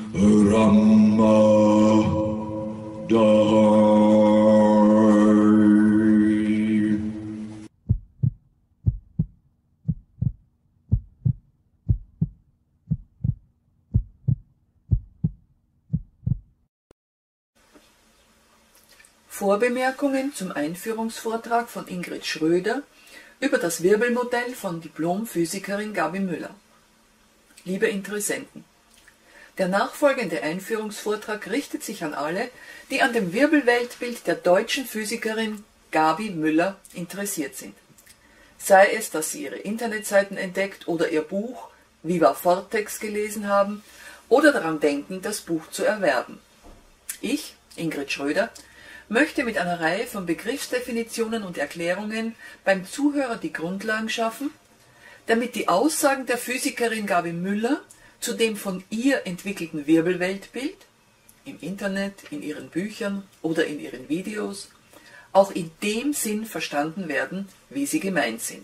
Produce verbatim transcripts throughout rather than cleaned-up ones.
Vorbemerkungen zum Einführungsvortrag von Ingrid Schröder über das Wirbelmodell von Diplom-Physikerin Gabi Müller. Liebe Interessenten, der nachfolgende Einführungsvortrag richtet sich an alle, die an dem Wirbelweltbild der deutschen Physikerin Gabi Müller interessiert sind. Sei es, dass sie ihre Internetseiten entdeckt oder ihr Buch Viva Vortex gelesen haben oder daran denken, das Buch zu erwerben. Ich, Ingrid Schröder, möchte mit einer Reihe von Begriffsdefinitionen und Erklärungen beim Zuhörer die Grundlagen schaffen, damit die Aussagen der Physikerin Gabi Müller zu dem von ihr entwickelten Wirbelweltbild, im Internet, in ihren Büchern oder in ihren Videos, auch in dem Sinn verstanden werden, wie sie gemeint sind.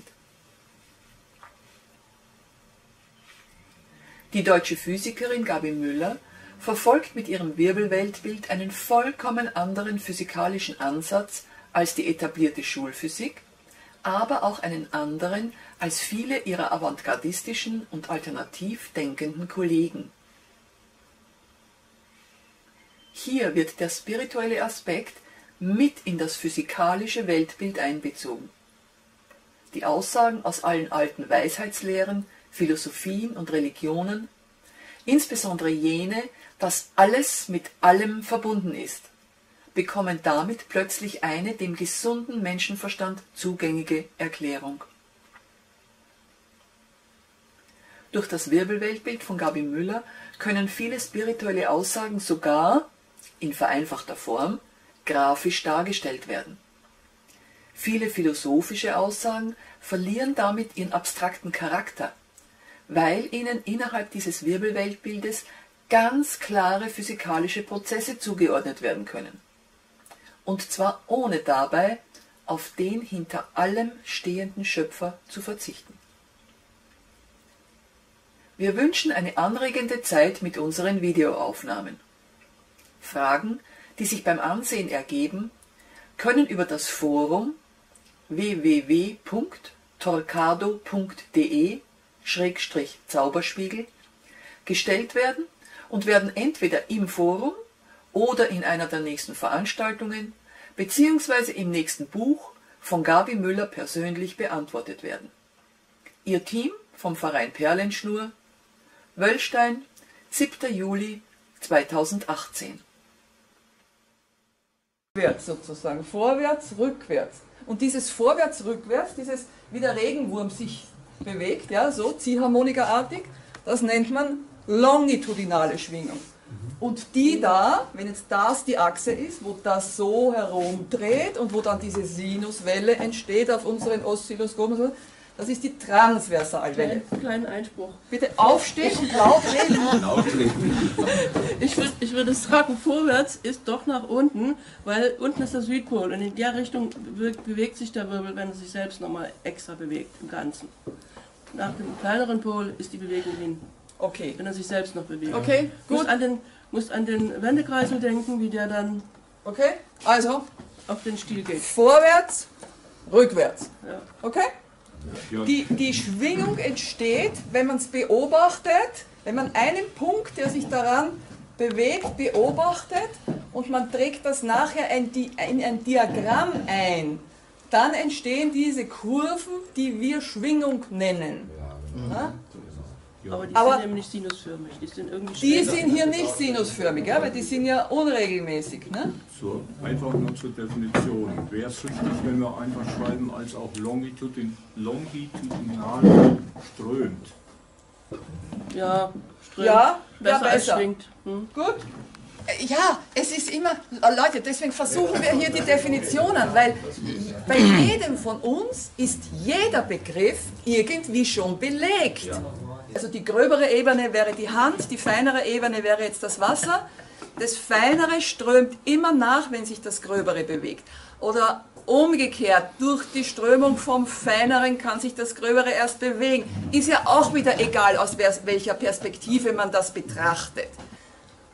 Die deutsche Physikerin Gabi Müller verfolgt mit ihrem Wirbelweltbild einen vollkommen anderen physikalischen Ansatz als die etablierte Schulphysik, aber auch einen anderen als viele ihrer avantgardistischen und alternativ denkenden Kollegen. Hier wird der spirituelle Aspekt mit in das physikalische Weltbild einbezogen. Die Aussagen aus allen alten Weisheitslehren, Philosophien und Religionen, insbesondere jene, dass alles mit allem verbunden ist, bekommen damit plötzlich eine dem gesunden Menschenverstand zugängige Erklärung. Durch das Wirbelweltbild von Gabi Müller können viele spirituelle Aussagen sogar, in vereinfachter Form, grafisch dargestellt werden. Viele philosophische Aussagen verlieren damit ihren abstrakten Charakter, weil ihnen innerhalb dieses Wirbelweltbildes ganz klare physikalische Prozesse zugeordnet werden können. Und zwar ohne dabei auf den hinter allem stehenden Schöpfer zu verzichten. Wir wünschen eine anregende Zeit mit unseren Videoaufnahmen. Fragen, die sich beim Ansehen ergeben, können über das Forum w w w punkt torcado punkt de Schrägstrich Zauberspiegel gestellt werden und werden entweder im Forum oder in einer der nächsten Veranstaltungen beziehungsweise im nächsten Buch von Gabi Müller persönlich beantwortet werden. Ihr Team vom Verein Perlenschnur, Wöllstein, siebter Juli zweitausendachtzehn. Vorwärts sozusagen, vorwärts, rückwärts. Und dieses vorwärts, rückwärts, dieses wie der Regenwurm sich bewegt, ja, so Ziehharmonikaartig, das nennt man longitudinale Schwingung. Und die da, wenn jetzt das die Achse ist, wo das so herumdreht und wo dann diese Sinuswelle entsteht auf unseren Oszilloskopen, das ist die Transversalwelle. Kleinen, kleinen Einspruch. Bitte aufstehen und laut reden. Ich, würd, ich würde sagen, vorwärts ist doch nach unten, weil unten ist der Südpol und in der Richtung bewegt sich der Wirbel, wenn er sich selbst nochmal extra bewegt im Ganzen. Nach dem kleineren Pol ist die Bewegung hin. Okay. Wenn er sich selbst noch bewegt. Okay, gut. Musst an den, musst an den Wendekreisel denken, wie der dann okay, also auf den Stiel geht. Vorwärts, rückwärts. Ja. Okay? Die, die Schwingung entsteht, wenn man es beobachtet, wenn man einen Punkt, der sich daran bewegt, beobachtet und man trägt das nachher in ein Diagramm ein, dann entstehen diese Kurven, die wir Schwingung nennen. Ja? Aber die Aber sind eben nicht sinusförmig, die sind irgendwie Die schräger. sind hier nicht sinusförmig, ja, weil die sind ja unregelmäßig. Ne? So, einfach nur zur Definition. Wäre es richtig, wenn wir einfach schreiben, als auch longitudin, longitudinal strömt? Ja, strömt. Ja, besser, ja, als besser. schwingt. Hm? Gut. Ja, es ist immer, Leute, deswegen versuchen wir hier die Definitionen, weil bei jedem von uns ist jeder Begriff irgendwie schon belegt. Also die gröbere Ebene wäre die Hand, die feinere Ebene wäre jetzt das Wasser. Das Feinere strömt immer nach, wenn sich das Gröbere bewegt. Oder umgekehrt, durch die Strömung vom Feineren kann sich das Gröbere erst bewegen. Ist ja auch wieder egal, aus welcher Perspektive man das betrachtet.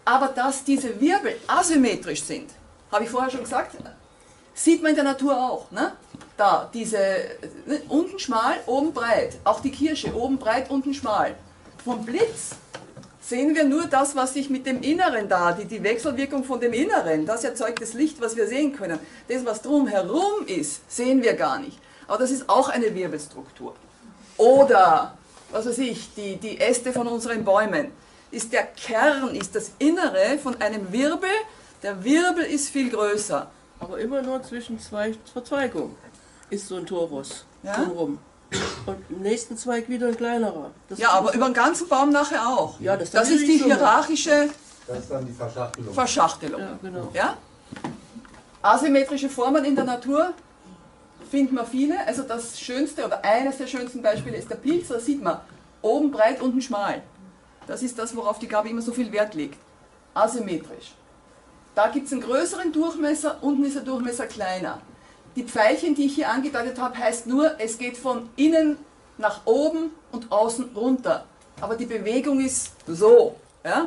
Aber dass diese Wirbel asymmetrisch sind, habe ich vorher schon gesagt, sieht man in der Natur auch. Ne? Da, diese, ne, unten schmal, oben breit. Auch die Kirsche, oben breit, unten schmal. Vom Blitz sehen wir nur das, was sich mit dem Inneren da, die, die Wechselwirkung von dem Inneren, das erzeugt das Licht, was wir sehen können. Das, was drumherum ist, sehen wir gar nicht. Aber das ist auch eine Wirbelstruktur. Oder, was weiß ich, die, die Äste von unseren Bäumen. Ist der Kern, ist das Innere von einem Wirbel. Der Wirbel ist viel größer. Aber immer nur zwischen zwei Verzweigungen ist so ein Torus Ja? drumherum. Und im nächsten Zweig wieder ein kleinerer. Das Ja, aber über den ganzen Baum nachher auch. Ja, das, Das ist die Summe. hierarchische Das ist dann die Verschachtelung. Verschachtelung. Ja, genau. Ja? Asymmetrische Formen in der Natur finden wir viele. Also das schönste oder eines der schönsten Beispiele ist der Pilz. Da sieht man oben breit, unten schmal. Das ist das, worauf die Gabi immer so viel Wert legt. Asymmetrisch. Da gibt es einen größeren Durchmesser, unten ist der Durchmesser kleiner. Die Pfeilchen, die ich hier angedeutet habe, heißt nur, es geht von innen nach oben und außen runter. Aber die Bewegung ist so. Ja?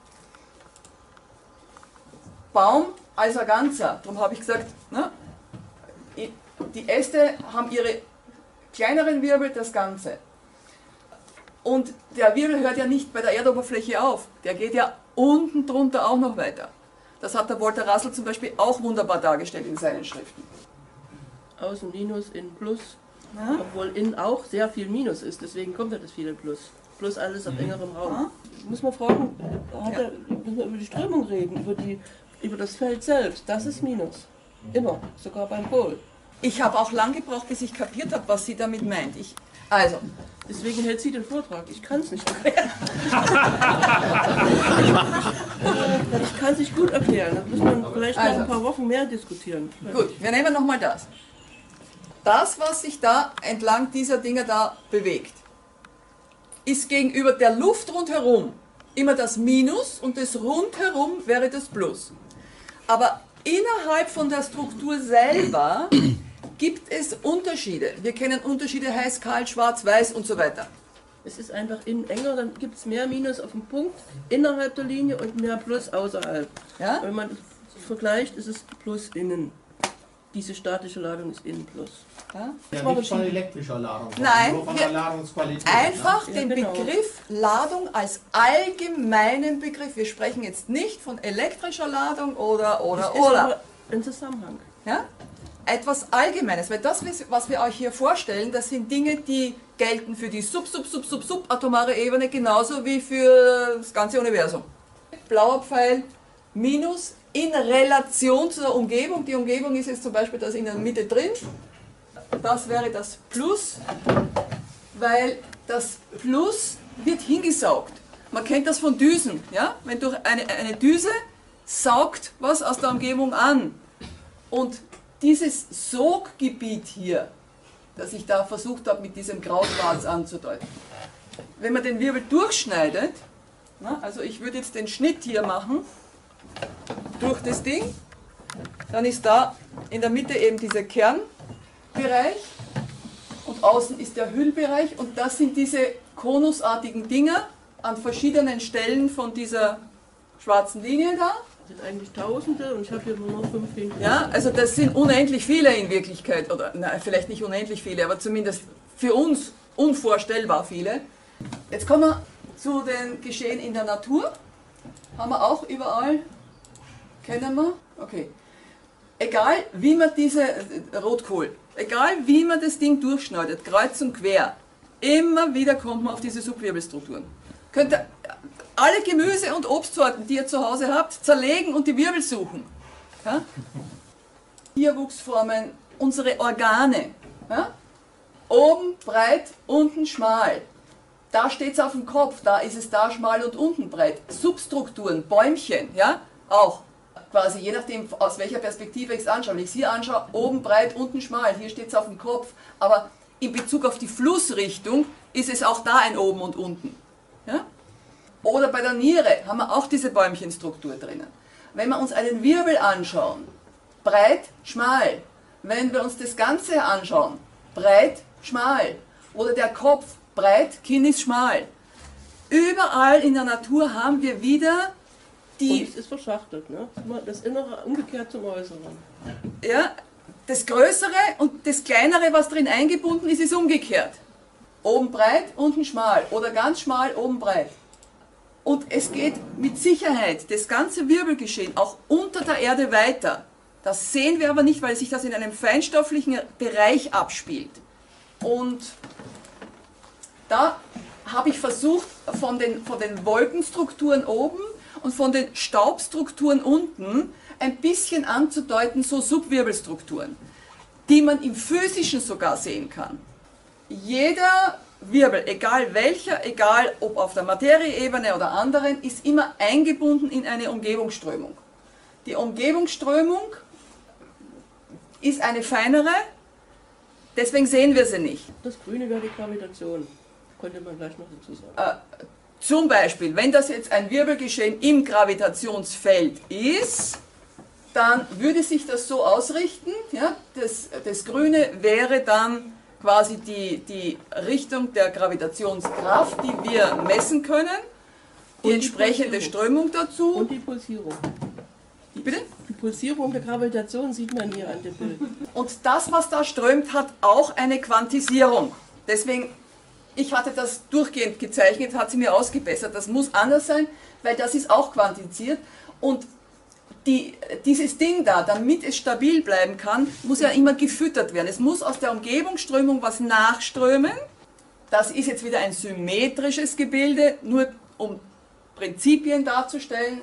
Baum als ein Ganzer. Darum habe ich gesagt, ne? Die Äste haben ihre kleineren Wirbel, das Ganze. Und der Wirbel hört ja nicht bei der Erdoberfläche auf. Der geht ja unten drunter auch noch weiter. Das hat der Walter Russell zum Beispiel auch wunderbar dargestellt in seinen Schriften. Außen Minus, innen Plus. Ja? Obwohl innen auch sehr viel Minus ist, deswegen kommt ja das viele Plus. Plus alles auf engerem Raum. Ja. Muss man fragen, hat Ja. er, müssen wir über die Strömung reden, über, die, über das Feld selbst. Das ist Minus. Immer, sogar beim Pol. Ich habe auch lang gebraucht, bis ich kapiert habe, was sie damit meint. Ich, also, Deswegen hält sie den Vortrag. Ich kann es nicht erklären. Ich kann es nicht gut erklären. Da muss man vielleicht noch Also. ein paar Wochen mehr diskutieren. gut, wir nehmen nochmal das. Das, was sich da entlang dieser Dinger da bewegt, ist gegenüber der Luft rundherum immer das Minus und das rundherum wäre das Plus. Aber innerhalb von der Struktur selber gibt es Unterschiede. Wir kennen Unterschiede heiß, kalt, schwarz, weiß und so weiter. Es ist einfach innen enger, dann gibt es mehr Minus auf dem Punkt innerhalb der Linie und mehr Plus außerhalb. Ja? Wenn man vergleicht, ist es Plus innen. Diese statische Ladung ist innen Plus. Ja? Ja, nicht von elektrischer Ladung, sondern Nein, nur von wir- der Ladungsqualität. Einfach Ja, den genau. Begriff Ladung als allgemeinen Begriff. Wir sprechen jetzt nicht von elektrischer Ladung oder, oder, Das ist oder. aber ein Zusammenhang. Ja? Etwas Allgemeines, weil das, was wir euch hier vorstellen, das sind Dinge, die gelten für die sub, sub, sub, sub, subatomare Ebene genauso wie für das ganze Universum. Blauer Pfeil, Minus in Relation zur Umgebung. Die Umgebung ist jetzt zum Beispiel das in der Mitte drin. Das wäre das Plus, weil das Plus wird hingesaugt. Man kennt das von Düsen. Ja? Wenn durch eine, eine Düse saugt was aus der Umgebung an. Und dieses Soggebiet hier, das ich da versucht habe mit diesem Grauschwarz anzudeuten, wenn man den Wirbel durchschneidet, na, also ich würde jetzt den Schnitt hier machen, durch das Ding, dann ist da in der Mitte eben dieser Kernbereich und außen ist der Hüllbereich und das sind diese konusartigen Dinger an verschiedenen Stellen von dieser schwarzen Linie da. Das sind eigentlich Tausende und ich habe hier nur noch fünf hinten. Ja, also das sind unendlich viele in Wirklichkeit, oder nein, vielleicht nicht unendlich viele, aber zumindest für uns unvorstellbar viele. Jetzt kommen wir zu den Geschehen in der Natur. Haben wir auch überall, kennen wir, okay. Egal wie man diese, äh, Rotkohl, egal wie man das Ding durchschneidet, kreuz und quer, immer wieder kommt man auf diese Subwirbelstrukturen. Könnt ihr alle Gemüse- und Obstsorten, die ihr zu Hause habt, zerlegen und die Wirbel suchen. Ja? Tierwuchsformen, unsere Organe. Ja? Oben breit, unten schmal. Da steht es auf dem Kopf, da ist es da schmal und unten breit. Substrukturen, Bäumchen, ja, auch. Quasi je nachdem, aus welcher Perspektive ich es anschaue. Wenn ich es hier anschaue, oben breit, unten schmal, hier steht es auf dem Kopf. Aber in Bezug auf die Flussrichtung ist es auch da ein Oben und Unten. Ja? Oder bei der Niere haben wir auch diese Bäumchenstruktur drinnen. Wenn wir uns einen Wirbel anschauen, breit, schmal. Wenn wir uns das Ganze anschauen, breit, schmal. Oder der Kopf, breit, Kinn ist schmal. Überall in der Natur haben wir wieder die, und es ist verschachtelt, ne? Das Innere umgekehrt zum Äußeren. ja, das Größere und das Kleinere, was drin eingebunden ist, ist umgekehrt. Oben breit, unten schmal oder ganz schmal, oben breit. Und es geht mit Sicherheit das ganze Wirbelgeschehen auch unter der Erde weiter. Das sehen wir aber nicht, weil sich das in einem feinstofflichen Bereich abspielt. Und da habe ich versucht, von den, von den Wolkenstrukturen oben und von den Staubstrukturen unten ein bisschen anzudeuten, so Subwirbelstrukturen, die man im Physischen sogar sehen kann. Jeder Wirbel, egal welcher, egal ob auf der Materieebene oder anderen, ist immer eingebunden in eine Umgebungsströmung. Die Umgebungsströmung ist eine feinere, deswegen sehen wir sie nicht. Das Grüne wäre die Gravitation, könnte man gleich noch dazu sagen. Äh, zum Beispiel, wenn das jetzt ein Wirbelgeschehen im Gravitationsfeld ist, dann würde sich das so ausrichten, ja, das, das Grüne wäre dann quasi die, die Richtung der Gravitationskraft, die wir messen können, die, die entsprechende Strömung dazu. Und die Pulsierung. Bitte? Die Pulsierung der Gravitation sieht man hier an dem Bild. Und das, was da strömt, hat auch eine Quantisierung. Deswegen, ich hatte das durchgehend gezeichnet, hat sie mir ausgebessert. Das muss anders sein, weil das ist auch quantiziert. Und die, dieses Ding da, damit es stabil bleiben kann, muss ja immer gefüttert werden. Es muss aus der Umgebungsströmung was nachströmen. Das ist jetzt wieder ein symmetrisches Gebilde, nur um Prinzipien darzustellen.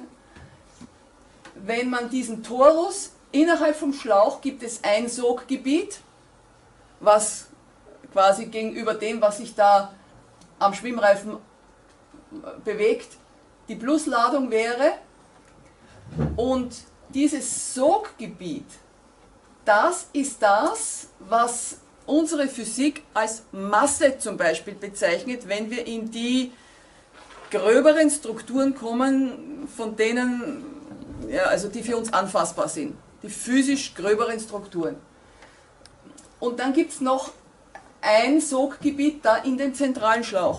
Wenn man diesen Torus, innerhalb vom Schlauch gibt es ein Soggebiet, was quasi gegenüber dem, was sich da am Schwimmreifen bewegt, die Plusladung wäre. Und dieses Soggebiet, das ist das, was unsere Physik als Masse zum Beispiel bezeichnet, wenn wir in die gröberen Strukturen kommen, von denen, ja, also die für uns anfassbar sind, die physisch gröberen Strukturen. Und dann gibt es noch ein Soggebiet da in dem zentralen Schlauch.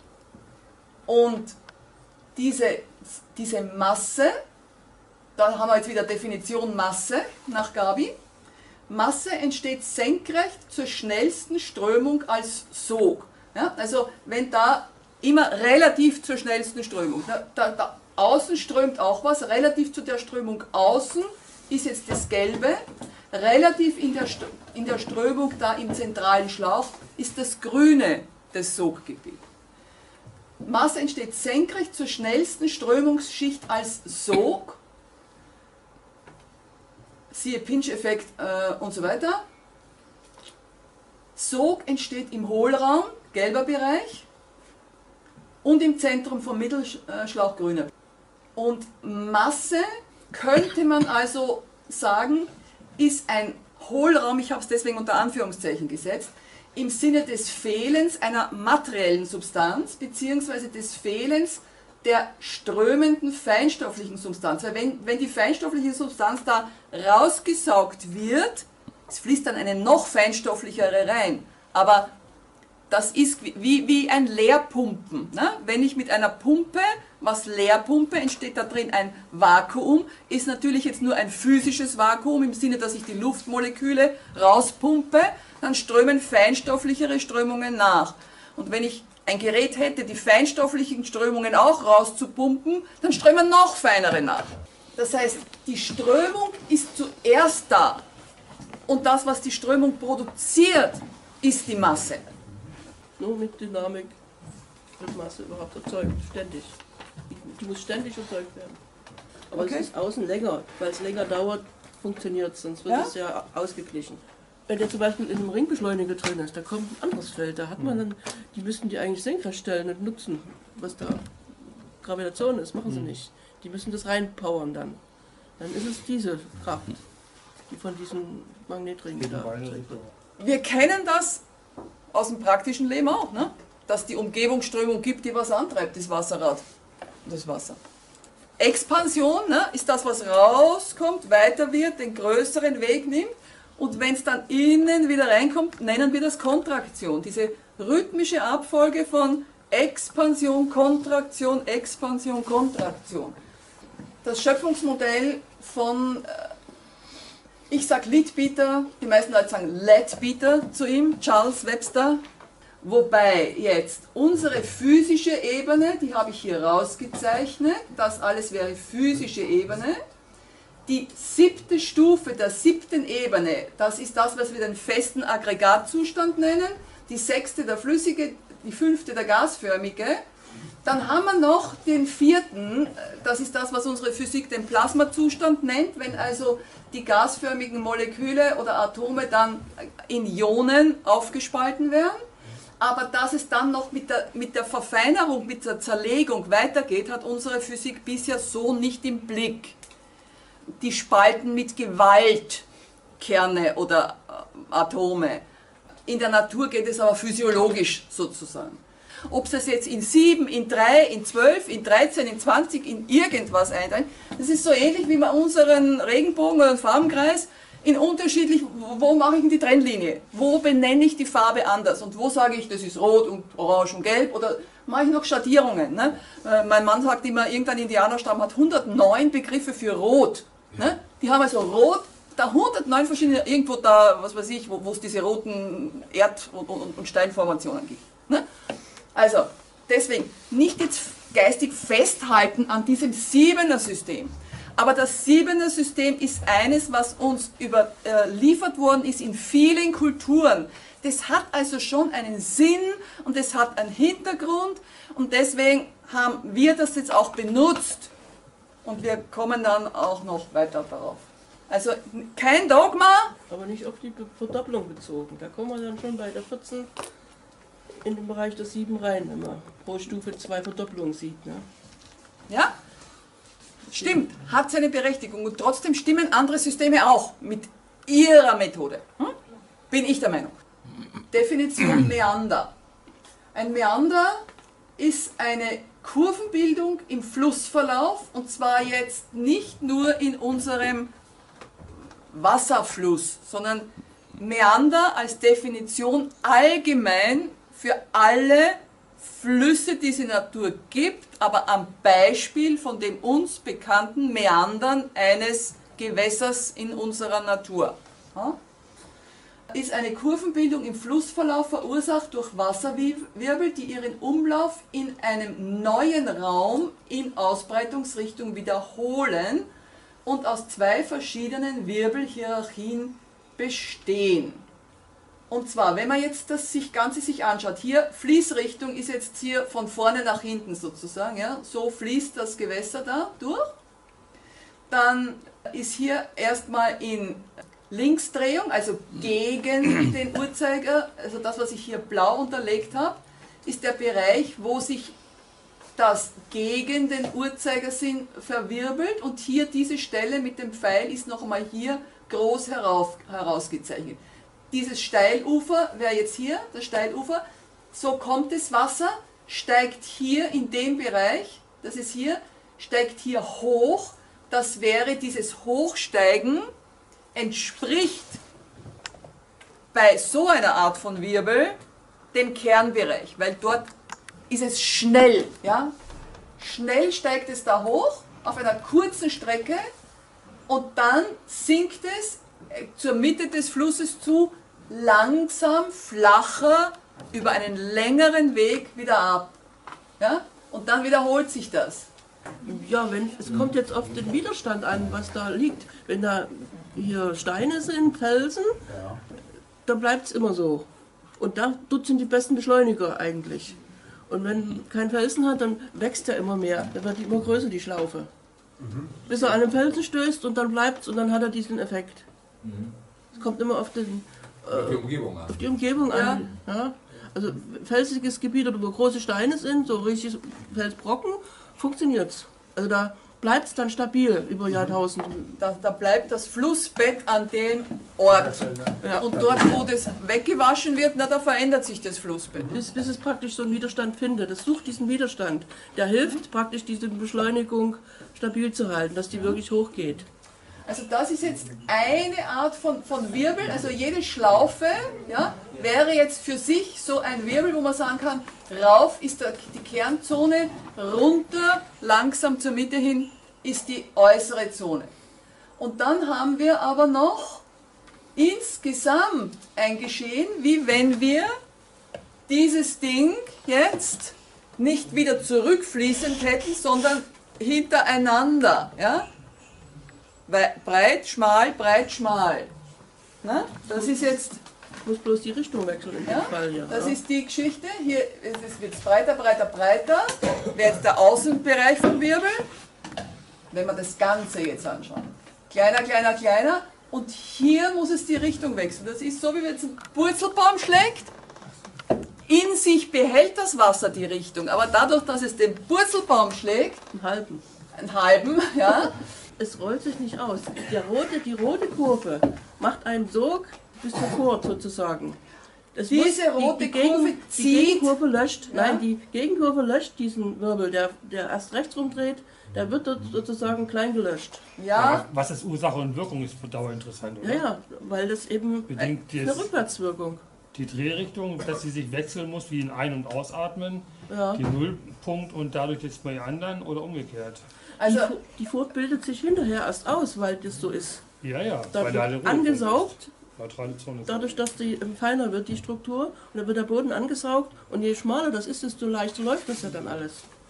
Und diese, diese Masse, da haben wir jetzt wieder Definition Masse nach Gabi. Masse entsteht senkrecht zur schnellsten Strömung als Sog. Ja, also wenn da immer relativ zur schnellsten Strömung, da, da, da außen strömt auch was, relativ zu der Strömung außen ist jetzt das Gelbe, relativ in der, in der Strömung da im zentralen Schlauch ist das Grüne das Soggebiet. Masse entsteht senkrecht zur schnellsten Strömungsschicht als Sog, siehe Pinch-Effekt äh, und so weiter. Sog entsteht im Hohlraum, gelber Bereich, und im Zentrum vom Mittelschlauch, grüner. Und Masse könnte man also sagen, ist ein Hohlraum, ich habe es deswegen unter Anführungszeichen gesetzt, im Sinne des Fehlens einer materiellen Substanz, beziehungsweise des Fehlens der strömenden feinstofflichen Substanz. Weil wenn, wenn die feinstoffliche Substanz da rausgesaugt wird, es fließt dann eine noch feinstofflichere rein. Aber das ist wie, wie ein Leerpumpen. Ne? Wenn ich mit einer Pumpe was leer pumpe, entsteht da drin ein Vakuum, ist natürlich jetzt nur ein physisches Vakuum, im Sinne, dass ich die Luftmoleküle rauspumpe, dann strömen feinstofflichere Strömungen nach. Und wenn ich ein Gerät hätte, die feinstofflichen Strömungen auch rauszupumpen, dann strömen noch feinere nach. Das heißt, die Strömung ist zuerst da. Und das, was die Strömung produziert, ist die Masse. Nur mit Dynamik wird Masse überhaupt erzeugt, ständig. Die muss ständig erzeugt werden. Aber okay. Es ist außen länger, weil es länger dauert, funktioniert es, sonst wird ja? es ja ausgeglichen. Wenn der zum Beispiel in einem Ringbeschleuniger drin ist, da kommt ein anderes Feld, da hat man dann, die müssten die eigentlich senkrecht stellen und nutzen, was da Gravitation ist, machen sie nicht. Die müssen das reinpowern dann. Dann ist es diese Kraft, die von diesem Magnetring da erzeugt wird. Wir kennen das aus dem praktischen Leben auch, ne? Dass die Umgebungsströmung gibt, die was antreibt, das Wasserrad, das Wasser. Expansion, ne, ist das, was rauskommt, weiter wird, den größeren Weg nimmt. Und wenn es dann innen wieder reinkommt, nennen wir das Kontraktion. Diese rhythmische Abfolge von Expansion, Kontraktion, Expansion, Kontraktion. das Schöpfungsmodell von, ich sage Leadbeater, die meisten Leute sagen Leadbeater zu ihm, Charles Webster, wobei jetzt unsere physische Ebene, die habe ich hier rausgezeichnet, das alles wäre physische Ebene. Die siebte Stufe der siebten Ebene, das ist das, was wir den festen Aggregatzustand nennen, die sechste der flüssige, die fünfte der gasförmige. Dann haben wir noch den vierten, das ist das, was unsere Physik den Plasmazustand nennt, wenn also die gasförmigen Moleküle oder Atome dann in Ionen aufgespalten werden. Aber dass es dann noch mit der, mit der Verfeinerung, mit der Zerlegung weitergeht, hat unsere Physik bisher so nicht im Blick. Die spalten mit Gewalt Kerne oder Atome. In der Natur geht es aber physiologisch sozusagen. Ob es das jetzt in sieben, in drei, in zwölf, in dreizehn, in zwanzig, in irgendwas einteilt, das ist so ähnlich wie bei unseren Regenbogen oder Farbenkreis, in unterschiedlich, wo mache ich denn die Trennlinie? Wo benenne ich die Farbe anders? Und wo sage ich, das ist rot und orange und gelb? Oder mache ich noch Schattierungen? Ne? Mein Mann sagt immer, irgendein Indianerstamm hat hundertneun Begriffe für rot. Ne? Die haben also rot, da hundertneun verschiedene, irgendwo da, was weiß ich, wo, wo es diese roten Erd- und, und, und Steinformationen gibt. Ne? Also, deswegen, nicht jetzt geistig festhalten an diesem Siebener-System. Aber das Siebener-System ist eines, was uns überliefert worden ist in vielen Kulturen. Das hat also schon einen Sinn und es hat einen Hintergrund und deswegen haben wir das jetzt auch benutzt und wir kommen dann auch noch weiter darauf. Also kein Dogma. Aber nicht auf die Verdopplung bezogen. Da kommen wir dann schon bei der vierzehn in den Bereich der sieben rein, wenn man pro Stufe zwei Verdopplungen sieht. Ne? Ja? Stimmt, hat seine Berechtigung und trotzdem stimmen andere Systeme auch mit ihrer Methode. Hm? Bin ich der Meinung. Definition Mäander. Ein Mäander ist eine Kurvenbildung im Flussverlauf und zwar jetzt nicht nur in unserem Wasserfluss, sondern Mäander als Definition allgemein für alle Flüsse, die es in der Natur gibt, aber am Beispiel von den uns bekannten Mäandern eines Gewässers in unserer Natur. Ja? Ist eine Kurvenbildung im Flussverlauf verursacht durch Wasserwirbel, die ihren Umlauf in einem neuen Raum in Ausbreitungsrichtung wiederholen und aus zwei verschiedenen Wirbelhierarchien bestehen. Und zwar, wenn man jetzt das sich Ganze sich anschaut, hier Fließrichtung ist jetzt hier von vorne nach hinten sozusagen, ja, so fließt das Gewässer da durch. Dann ist hier erstmal in Linksdrehung, also gegen den Uhrzeiger, also das, was ich hier blau unterlegt habe, ist der Bereich, wo sich das gegen den Uhrzeigersinn verwirbelt und hier diese Stelle mit dem Pfeil ist nochmal hier groß herauf, herausgezeichnet. Dieses Steilufer wäre jetzt hier, das Steilufer, so kommt das Wasser, steigt hier in dem Bereich, das ist hier, steigt hier hoch, das wäre dieses Hochsteigen, entspricht bei so einer Art von Wirbel dem Kernbereich, weil dort ist es schnell, ja? Schnell steigt es da hoch, auf einer kurzen Strecke und dann sinkt es zur Mitte des Flusses zu, langsam, flacher, über einen längeren Weg wieder ab. Ja? Und dann wiederholt sich das. Ja, wenn, es kommt jetzt auf den Widerstand an, was da liegt. Wenn da hier Steine sind, Felsen, ja, dann bleibt es immer so. Und da dort sind die besten Beschleuniger eigentlich. Und wenn kein Felsen hat, dann wächst er immer mehr. Dann wird die immer größer, die Schlaufe. Mhm. Bis er an den Felsen stößt und dann bleibt es und dann hat er diesen Effekt. Mhm. Es kommt immer auf, den, äh, auf die Umgebung an. Auf die Umgebung ja. an. Ja. Also felsiges Gebiet, wo große Steine sind, so richtig Felsbrocken, funktioniert es. Also da bleibt es dann stabil über Jahrtausende. Da, da bleibt das Flussbett an dem Ort. Ja. Und dort, wo das weggewaschen wird, na, da verändert sich das Flussbett. Bis, bis es praktisch so einen Widerstand findet. Das sucht diesen Widerstand. Der hilft praktisch, diese Beschleunigung stabil zu halten, dass die wirklich hochgeht. Also das ist jetzt eine Art von, von Wirbel, also jede Schlaufe, ja, wäre jetzt für sich so ein Wirbel, wo man sagen kann, rauf ist die Kernzone, runter, langsam zur Mitte hin ist die äußere Zone. Und dann haben wir aber noch insgesamt ein Geschehen, wie wenn wir dieses Ding jetzt nicht wieder zurückfließend hätten, sondern hintereinander. Ja? Breit, schmal, breit, schmal. Na? Das ist jetzt... Ich muss bloß die Richtung wechseln in dem Ja? Fall hier. Das ja. ist die Geschichte. Hier wird es breiter, breiter, breiter. Wäre jetzt der Außenbereich vom Wirbel. Wenn wir das Ganze jetzt anschauen. Kleiner, kleiner, kleiner. Und hier muss es die Richtung wechseln. Das ist so, wie wenn jetzt ein Purzelbaum schlägt. In sich behält das Wasser die Richtung. Aber dadurch, dass es den Purzelbaum schlägt, Einen halben. einen halben, ja, Es rollt sich nicht aus. Der rote, die rote Kurve macht einen Sog bis zur Furt sozusagen. Das Diese muss- rote die, die Kurve Gegen, zieht- Die Gegenkurve löscht, Ja. nein, die Gegenkurve löscht diesen Wirbel, der, der erst rechts rumdreht, der wird dort sozusagen klein gelöscht. ja, Was ist Ursache und Wirkung, ist für Dauer interessant, oder? Ja, ja, weil das eben Bedingt eine jetzt Rückwärtswirkung. die Drehrichtung, dass sie sich wechseln muss wie in Ein- und Ausatmen, Ja. die Nullpunkt und dadurch jetzt bei anderen oder umgekehrt? also die, Fu- die Furt bildet sich hinterher erst aus, weil das so ist. Ja, ja, Da weil da eine wird Ruhepunkt angesaugt, ist. Neutrale Zone ist. dadurch, dass die ähm, feiner wird, die Struktur, und dann wird der Boden angesaugt und je schmaler das ist, desto leichter läuft das ja dann alles.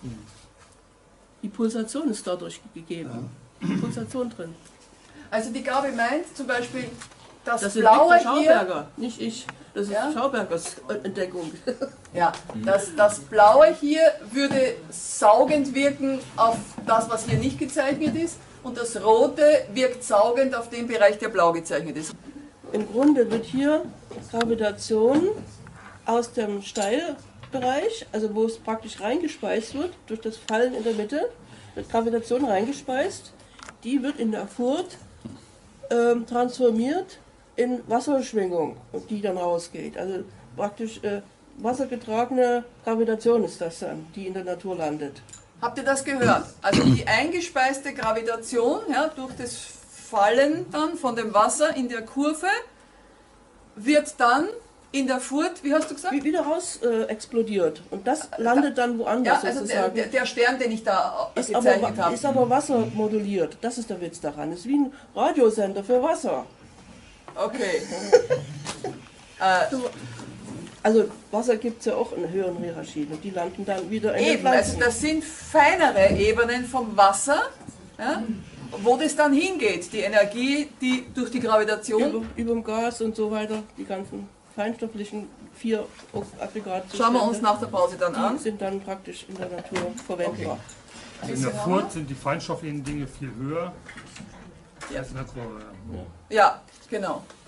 Die Pulsation ist dadurch gegeben. Pulsation drin. Also die Gabi meint zum Beispiel, das, Das ist Blaue Victor hier, Schauberger, nicht ich. Das ist Ja? Schaubergers Entdeckung. ja, das, das Blaue hier würde saugend wirken auf das, was hier nicht gezeichnet ist, und das Rote wirkt saugend auf den Bereich, der blau gezeichnet ist. Im Grunde wird hier Gravitation aus dem Steilbereich, also wo es praktisch reingespeist wird, durch das Fallen in der Mitte, wird Gravitation reingespeist. Die wird in der Furt ähm, transformiert in Wasserschwingung, die dann rausgeht. Also praktisch äh, wassergetragene Gravitation ist das dann, die in der Natur landet. Habt ihr das gehört? Also die eingespeiste Gravitation, ja, durch das Fallen dann von dem Wasser in der Kurve wird dann in der Furt, wie hast du gesagt? Wie wieder raus äh, explodiert. Und das landet dann Ja, woanders also der, sozusagen. der, der Stern, den ich da Ist gezeichnet aber, habe. ist aber wassermoduliert. Das ist der Witz daran. Ist wie ein Radiosender für Wasser. Okay. äh, Also Wasser gibt es ja auch in höheren Hierarchien und die landen dann wieder in den Eben, also Pflanzen. das sind feinere Ebenen vom Wasser, ja, wo das dann hingeht, die Energie, die durch die Gravitation. über, über dem Gas und so weiter, die ganzen feinstofflichen vier Aggregate. Schauen wir uns nach der Pause dann Die an. sind dann praktisch in der Natur verwendbar. Also in der Furt sind die feinstofflichen Dinge viel höher Ja. als in der Kurve. Ja. Ja, genau.